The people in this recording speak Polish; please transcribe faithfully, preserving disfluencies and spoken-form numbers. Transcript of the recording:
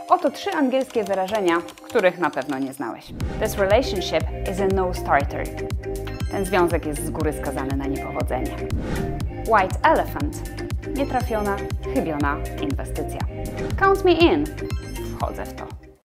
Oto trzy angielskie wyrażenia, których na pewno nie znałeś. This relationship is a no-starter. Ten związek jest z góry skazany na niepowodzenie. White elephant. Nietrafiona, chybiona inwestycja. Count me in. Wchodzę w to.